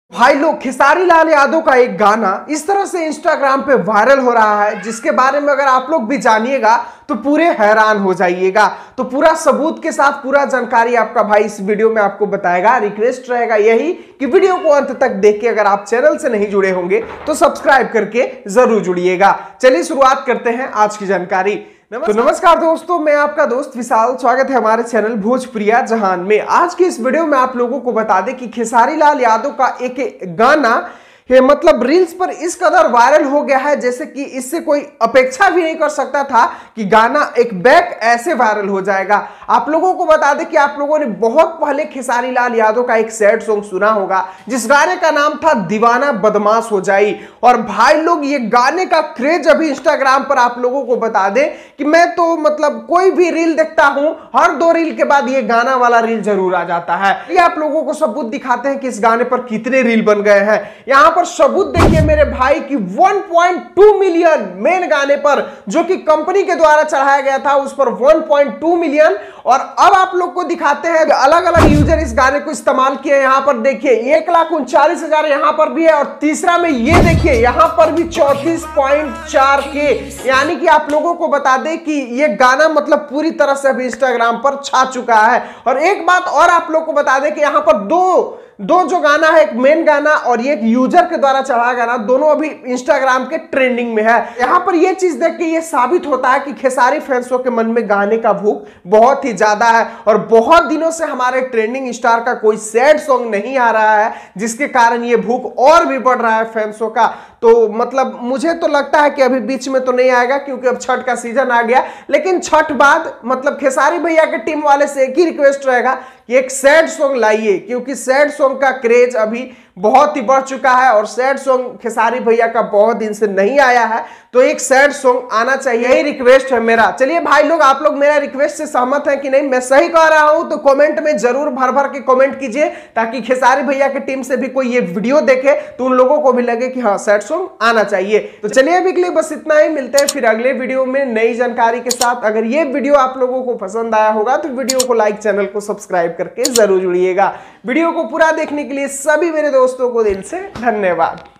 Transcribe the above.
भाई लोग, खेसारी लाल यादव का एक गाना इस तरह से इंस्टाग्राम पे वायरल हो रहा है जिसके बारे में अगर आप लोग भी जानिएगा तो पूरे हैरान हो जाइएगा। तो पूरा सबूत के साथ पूरा जानकारी आपका भाई इस वीडियो में आपको बताएगा। रिक्वेस्ट रहेगा यही कि वीडियो को अंत तक देख के अगर आप चैनल से नहीं जुड़े होंगे तो सब्सक्राइब करके जरूर जुड़िएगा। चलिए शुरुआत करते हैं आज की जानकारी। तो नमस्कार दोस्तों, मैं आपका दोस्त विशाल, स्वागत है हमारे चैनल भोजप्रिया जहान में। आज की इस वीडियो में आप लोगों को बता दें कि खेसारी लाल यादव का एक गाना मतलब रील्स पर इस कदर वायरल हो गया है जैसे कि इससे कोई अपेक्षा भी नहीं कर सकता था कि गाना एक बैक ऐसे वायरल हो जाएगा। आप लोगों को बता दें कि आप लोगों ने बहुत पहले खेसारी लाल यादव का एक सैड सॉन्ग सुना होगा जिस गाने का नाम था दीवाना बदमाश हो जाई। और भाई लोग, ये गाने का क्रेज अभी इंस्टाग्राम पर आप लोगों को बता दें कि मैं तो मतलब कोई भी रील देखता हूं, हर 2 रील के बाद ये गाना वाला रील जरूर आ जाता है। ये आप लोगों को सबूत दिखाते हैं कि इस गाने पर कितने रील बन गए हैं। यहां पर सबूत देखिए मेरे भाई की 1.2 मिलियन मेन गाने पर, जो कि कंपनी के द्वारा चढ़ाया गया था, उस पर 1.2 मिलियन। और अब आप लोग को दिखाते हैं अलग अलग यूजर इस गाने को इस्तेमाल किए। यहां पर देखिए 1,39,000 यहां पर भी है, और तीसरा में ये देखिए यहां पर भी 34.4K। यानी कि आप लोगों को बता दें कि ये गाना मतलब पूरी तरह से अभी इंस्टाग्राम पर छा चुका है। और एक बात और आप लोग को बता दें कि यहां पर दो जो गाना है, एक मेन गाना और एक यूजर के द्वारा चढ़ाया गाना, दोनों अभी इंस्टाग्राम के ट्रेंडिंग में है। यहां पर ये चीज देख के ये साबित होता है कि खेसारी फैंसों के मन में गाने का भूख बहुत ही ज्यादा है। और बहुत दिनों से हमारे ट्रेंडिंग स्टार का कोई सैड सॉन्ग नहीं आ रहा है, जिसके कारण ये भूख और भी बढ़ रहा है फैंसों का। तो मतलब मुझे तो लगता है कि अभी बीच में तो नहीं आएगा क्योंकि अब छठ का सीजन आ गया। लेकिन छठ बाद मतलब खेसारी भैया के टीम वाले से एक ही रिक्वेस्ट रहेगा कि एक सैड सॉन्ग लाइए, क्योंकि सैड सॉन्ग का क्रेज अभी बहुत ही बढ़ चुका है और सैड सॉन्ग खेसारी भैया का बहुत दिन से नहीं आया है। तो एक सैड सॉन्ग आना चाहिए, यही रिक्वेस्ट है मेरा। चलिए भाई लोग, आप लोग मेरा रिक्वेस्ट से सहमत हैं कि नहीं, मैं सही कह रहा हूं तो कमेंट में जरूर भर भर के कमेंट कीजिए, ताकि खेसारी भैया की टीम से भी कोई ये वीडियो देखे तो उन लोगों को भी लगे कि हाँ सैड सॉन्ग आना चाहिए। तो चलिए अभी के लिए बस इतना ही, मिलते हैं फिर अगले वीडियो में नई जानकारी के साथ। अगर ये वीडियो आप लोगों को पसंद आया होगा तो वीडियो को लाइक, चैनल को सब्सक्राइब करके जरूर जुड़िएगा। वीडियो को पूरा देखने के लिए सभी मेरे दोस्तों को दिल से धन्यवाद।